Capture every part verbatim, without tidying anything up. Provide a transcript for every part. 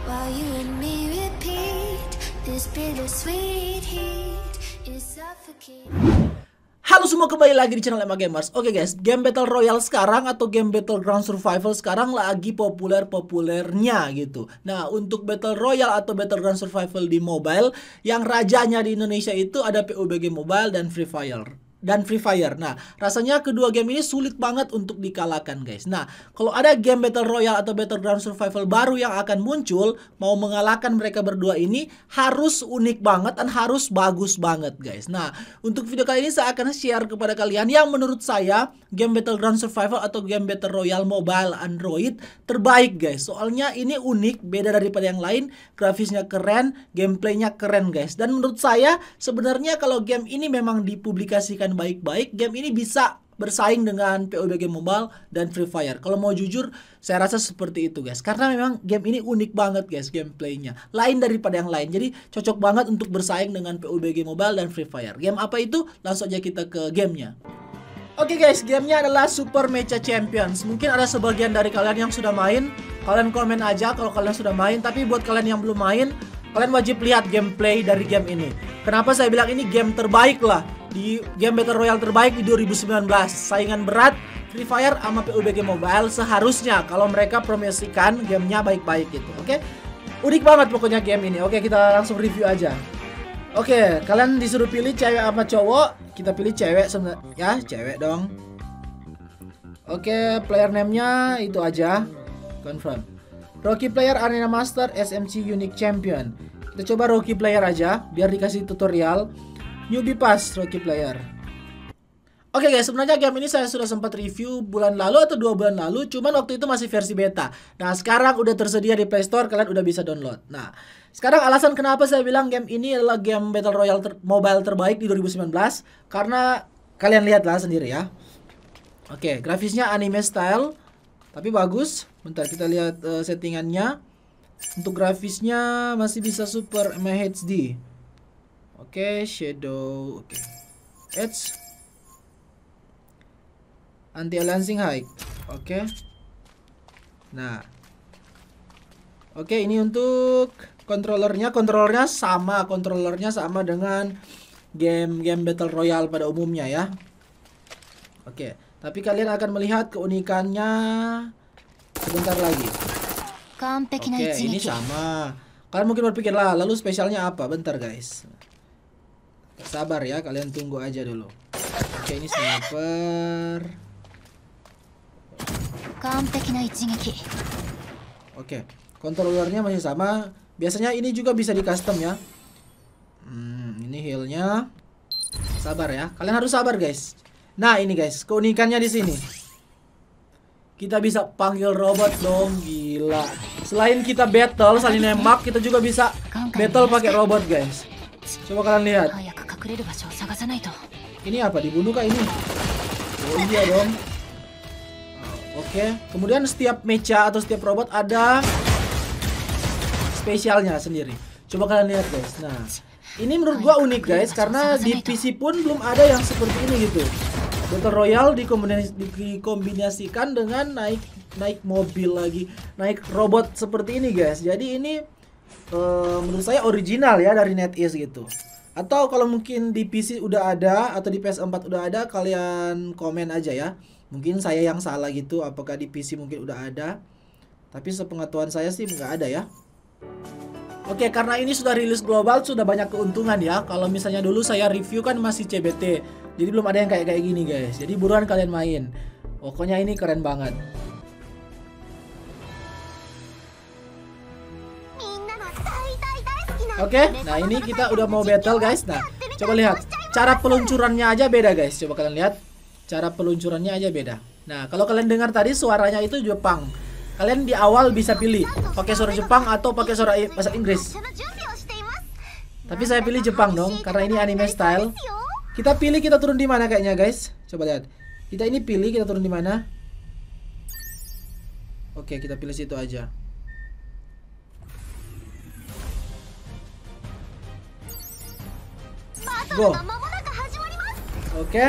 while you and me repeat this bittersweet heat is suffocating. Halo semua, kembali lagi di channel Emma Gamers. Oke guys, game Battle Royale sekarang atau game Battleground Survival sekarang lagi populer-populernya gitu. Nah, untuk Battle Royale atau Battleground Survival di mobile, yang rajanya di Indonesia itu ada P U B G Mobile dan Free Fire. Dan Free Fire. Nah, rasanya kedua game ini sulit banget untuk dikalahkan guys. Nah, kalau ada game Battle Royale atau Battleground Survival baru yang akan muncul, mau mengalahkan mereka berdua ini harus unik banget dan harus bagus banget guys. Nah, untuk video kali ini saya akan share kepada kalian yang menurut saya game Battleground Survival atau game Battle Royale mobile Android terbaik guys. Soalnya ini unik, beda daripada yang lain, grafisnya keren, gameplaynya keren guys. Dan menurut saya sebenarnya kalau game ini memang dipublikasikan baik-baik, game ini bisa bersaing dengan P U B G Mobile dan Free Fire. Kalau mau jujur, saya rasa seperti itu guys. Karena memang game ini unik banget guys, gameplaynya lain daripada yang lain. Jadi cocok banget untuk bersaing dengan P U B G Mobile dan Free Fire. Game apa itu? Langsung aja kita ke gamenya. Oke guys, gamenya adalah Super Mecha Champions. Mungkin ada sebagian dari kalian yang sudah main. Kalian komen aja kalau kalian sudah main. Tapi buat kalian yang belum main, kalian wajib lihat gameplay dari game ini. Kenapa saya bilang ini game terbaik lah, di game Battle Royale terbaik di dua ribu sembilan belas. Saingan berat Free Fire sama P U B G Mobile seharusnya kalau mereka promosikan gamenya baik-baik gitu. Oke, unik banget pokoknya game ini. Oke, kita langsung review aja. Oke, kalian disuruh pilih cewek apa cowok. Kita pilih cewek sebenarnya, ya cewek dong. Oke, player name-nya itu aja. Confirm. Rookie player Arena Master S M C Unique Champion. Kita coba rookie player aja biar dikasih tutorial. Newbie Pass rookie player. Oke guys, sebenarnya game ini saya sudah sempat review bulan lalu atau dua bulan lalu, cuman waktu itu masih versi beta. Nah, sekarang udah tersedia di Play Store, kalian udah bisa download. Nah, sekarang alasan kenapa saya bilang game ini adalah game Battle Royale ter mobile terbaik di dua ribu sembilan belas, karena kalian lihatlah sendiri ya. Oke, grafisnya anime style tapi bagus. Bentar kita lihat uh, settingannya. Untuk grafisnya masih bisa Super M H D. Oke, shadow, oke. Edge. Anti aliasing height. Oke. Nah. Oke, ini untuk controllernya, controllernya sama, controllernya sama dengan game-game Battle Royale pada umumnya ya. Oke, tapi kalian akan melihat keunikannya sebentar lagi. Oke, ini sama. Kalian mungkin berpikir lah, lalu spesialnya apa? Bentar guys. Sabar ya, kalian tunggu aja dulu. Oke, ini sniper. Oke, kontrolernya masih sama. Biasanya ini juga bisa di custom ya. Hmm, ini healnya. Sabar ya, kalian harus sabar guys. Nah ini guys, keunikannya di sini. Kita bisa panggil robot dong, gila. Selain kita battle, saling nembak, kita juga bisa battle pakai robot guys. Coba kalian lihat. Ini apa? Dibunuh kah ini? Oh iya dong. Oke, kemudian setiap mecha atau setiap robot ada spesialnya sendiri. Coba kalian lihat guys. Nah, ini menurut gua unik guys, karena di P C pun belum ada yang seperti ini gitu. Battle Royale dikombinasi, dikombinasikan dengan naik naik mobil lagi, naik robot seperti ini guys. Jadi ini uh, menurut saya original ya dari NetEase gitu. Atau kalau mungkin di P C udah ada atau di P S empat udah ada, kalian komen aja ya. Mungkin saya yang salah gitu, apakah di P C mungkin udah ada. Tapi sepengetahuan saya sih nggak ada ya. Oke, karena ini sudah rilis global, sudah banyak keuntungan ya. Kalau misalnya dulu saya review kan masih C B T, jadi belum ada yang kayak kayak gini guys. Jadi buruan kalian main. Pokoknya ini keren banget. Oke, nah ini kita udah mau battle guys. Nah, coba lihat cara peluncurannya aja beda guys. Coba kalian lihat, cara peluncurannya aja beda. Nah, kalau kalian dengar tadi suaranya itu Jepang. Kalian di awal bisa pilih pakai suara Jepang atau pakai suara bahasa Inggris. Tapi saya pilih Jepang dong, karena ini anime style. Kita pilih kita turun di mana kayaknya guys. Coba lihat. Kita ini pilih kita turun di mana. Oke, kita pilih situ aja. Go. Oke.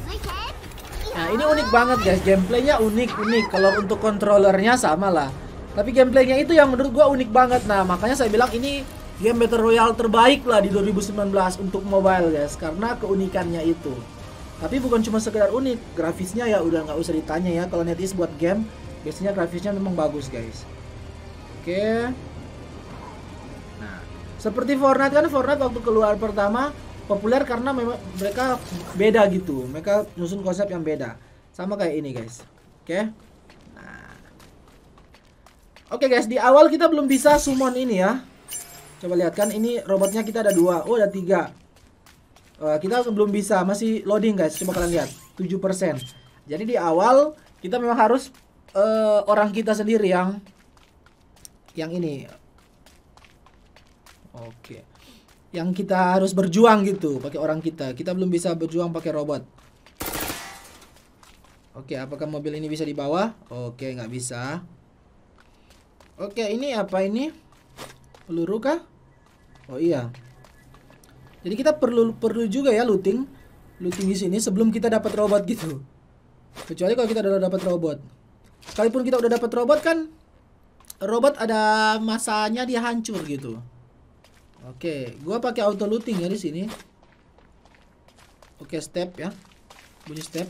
Nah ini unik banget guys, gameplaynya unik-unik. Kalau untuk kontrolernya sama lah. Tapi gameplaynya itu yang menurut gua unik banget. Nah, makanya saya bilang ini game Battle Royale terbaik lah di dua ribu sembilan belas untuk mobile, guys, karena keunikannya itu. Tapi bukan cuma sekedar unik, grafisnya ya udah nggak usah ditanya ya. Kalau NetEase buat game, biasanya grafisnya memang bagus, guys. Oke. Nah, seperti Fortnite kan, Fortnite waktu keluar pertama populer karena memang mereka beda gitu. Mereka nyusun konsep yang beda. Sama kayak ini, guys. Oke. Nah. Oke, guys, di awal kita belum bisa summon ini ya. Coba lihat kan, ini robotnya kita ada dua. Oh, ada tiga. Uh, kita belum bisa, masih loading, guys. Coba kalian lihat, tujuh persen. Jadi di awal kita memang harus uh, orang kita sendiri yang yang ini. Oke. Yang kita harus berjuang gitu, pakai orang kita. Kita belum bisa berjuang pakai robot. Oke, apakah mobil ini bisa dibawa? Oke, nggak bisa. Oke, ini apa ini? Peluru kah? Oh iya. Jadi kita perlu perlu juga ya looting, looting di sini sebelum kita dapat robot gitu. Kecuali kalau kita udah dapat robot. Sekalipun kita udah dapat robot kan, robot ada masanya dia hancur gitu. Oke, gua pakai auto looting ya di sini. Oke, step ya, bunyi step.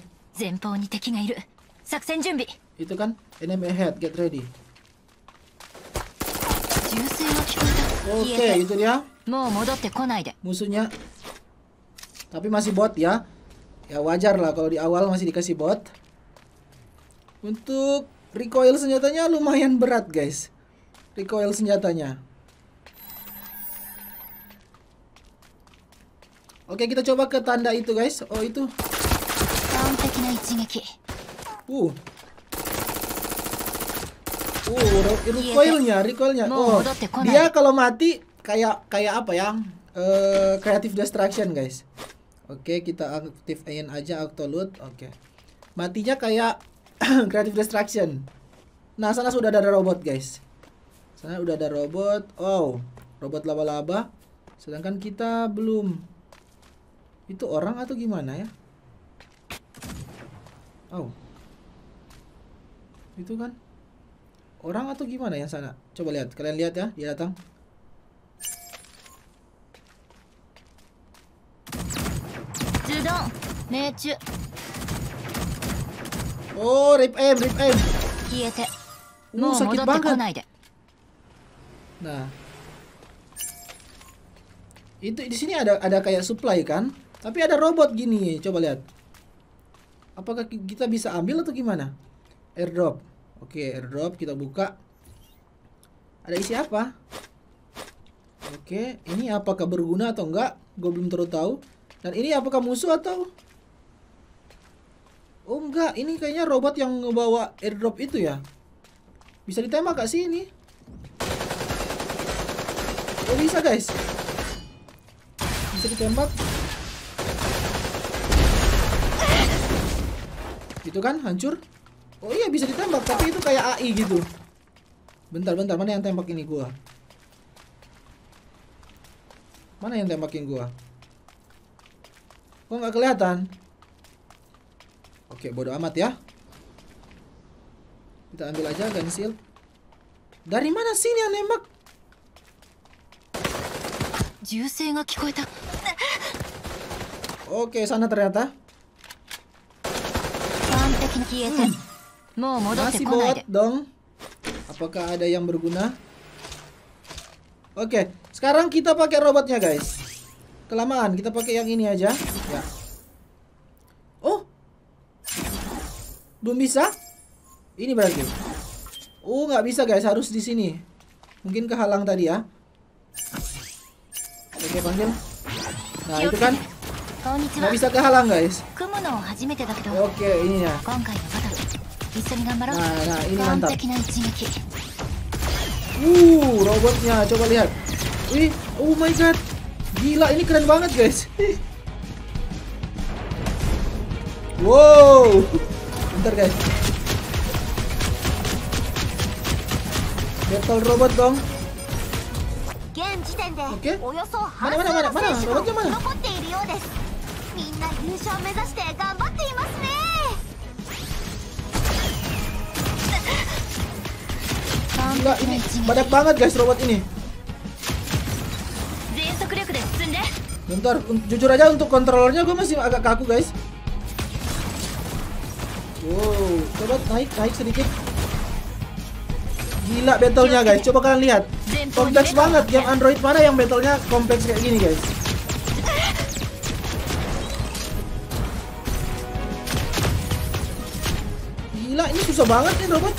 Itu kan enemy ahead, get ready. Oke, itu dia. Musuhnya. Tapi masih bot ya. Ya wajar lah kalau di awal masih dikasih bot. Untuk recoil senjatanya lumayan berat, guys. Recoil senjatanya. Oke, kita coba ke tanda itu, guys. Oh, itu. Uh. Uh, recoilnya, recoilnya. Oh, dia kalau mati kayak kayak apa ya? Uh, creative destruction, guys. Oke, kita aktifin aja auto loot. Oke. Matinya kayak creative destruction. Nah, sana sudah ada robot, guys. Sana udah ada robot. Oh, robot laba-laba. Sedangkan kita belum. Itu orang atau gimana ya? Oh. Itu kan orang atau gimana yang sana? Coba lihat, kalian lihat ya, dia datang. Oh, rip aim, rip aim. Uh, sakit banget. Nah, itu di sini ada ada kayak supply kan? Tapi ada robot gini, coba lihat. Apakah kita bisa ambil atau gimana? Airdrop. Oke, airdrop kita buka. Ada isi apa? Oke, ini apakah berguna atau enggak? Gue belum terlalu tahu. Dan ini apakah musuh atau? Oh enggak, ini kayaknya robot yang ngebawa airdrop itu ya. Bisa ditembak gak sih ini? Oh bisa, guys. Bisa ditembak. Itu kan hancur. Oh iya bisa ditembak, tapi itu kayak A I gitu. Bentar, bentar, mana yang tembak ini gua? Mana yang tembakin gua? Kok nggak kelihatan? Oke, bodo amat ya. Kita ambil aja gun shield. Dari mana sih ini yang nembak? Oke, sana ternyata. Hmm. Masih bot dong. Apakah ada yang berguna? Oke, sekarang kita pakai robotnya, guys. Kelamaan, kita pakai yang ini aja. Ya. Oh, belum bisa? Ini berarti. Oh, nggak bisa, guys. Harus di sini. Mungkin kehalang tadi ya. Oke, panggil. Nah, itu kan nggak bisa kehalang, guys. Oke, ini ya. Nah, nah, ini mantap. Uh, robotnya, coba lihat. Wih, oh my god. Gila, ini keren banget, guys. Wow. Bentar, guys. Battle robot dong. Oke. Mana, mana, mana, mana? Robotnya mana? Gila, ini banyak banget guys robot ini. Bentar, jujur aja untuk kontrolernya gue masih agak kaku guys. Wow, coba naik, naik sedikit. Gila battle-nya guys, coba kalian lihat. Kompleks banget, game Android mana yang battle-nya kompleks kayak gini guys. Gila, ini susah banget nih robot.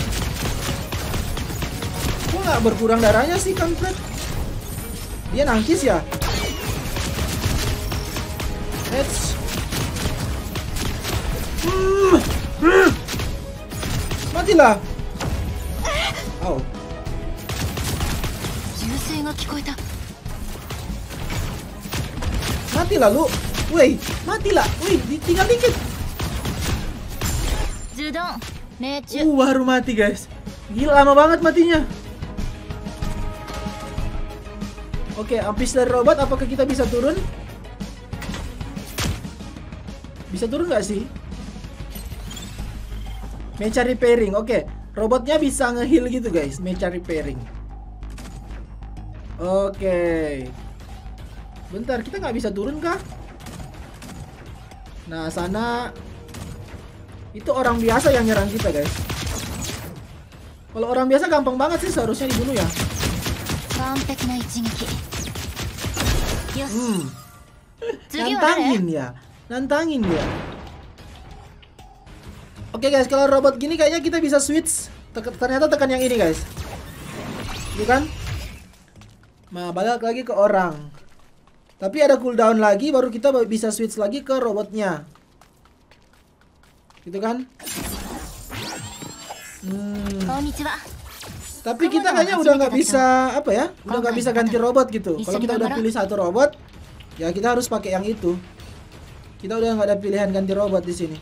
Kok nggak berkurang darahnya sih kampret? Dia nangkis ya? Let's hmm. Hmm. Matilah. Oh. Matilah lu. Woi, matilah. Woi, tinggal dikit. Uh, baru mati guys. Gila, lama banget matinya. Oke, habis dari robot, apakah kita bisa turun? Bisa turun nggak sih? Mecha repairing, oke. Robotnya bisa nge-heal gitu guys, mecha repairing. Oke. Bentar, kita nggak bisa turun kah? Nah, sana itu orang biasa yang nyerang kita guys. Kalau orang biasa gampang banget sih seharusnya dibunuh ya. Hmm. Nantangin ya. Nantangin ya. Oke guys, kalau robot gini kayaknya kita bisa switch. Tek ternyata tekan yang ini guys. Gitu kan? Nah, balik lagi ke orang. Tapi ada cooldown lagi baru kita bisa switch lagi ke robotnya. Gitu kan? Hmm. Tapi kita kayaknya udah nggak bisa apa ya? Udah nggak bisa ganti robot gitu. Kalau kita udah pilih satu robot, ya kita harus pakai yang itu. Kita udah nggak ada pilihan ganti robot di sini.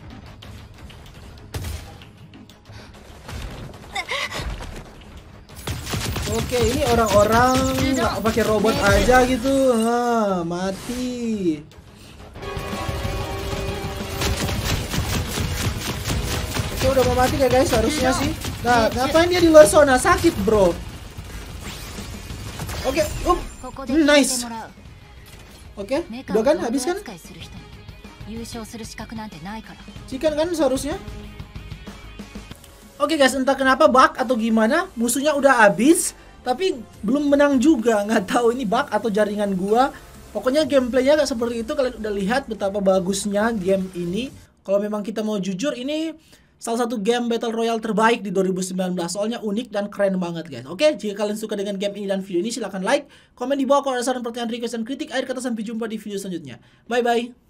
Oke, ini orang-orang nggak pakai robot aja gitu, ah, mati. Oke, udah mau mati ya guys, harusnya sih. Nah, ngapain dia di luar zona? Sakit bro. Oke, up, nice. Oke, udah kan, habis kan? Chicken kan seharusnya. Oke guys, entah kenapa bug atau gimana, musuhnya udah habis, tapi belum menang juga. Nggak tahu ini bug atau jaringan gua. Pokoknya gameplaynya kayak seperti itu. Kalian udah lihat betapa bagusnya game ini. Kalau memang kita mau jujur, ini salah satu game Battle Royale terbaik di dua ribu sembilan belas. Soalnya unik dan keren banget guys. Oke, jika kalian suka dengan game ini dan video ini, silahkan like, komen di bawah kalau ada saran, pertanyaan, request, dan kritik. Akhir kata, sampai jumpa di video selanjutnya. Bye-bye.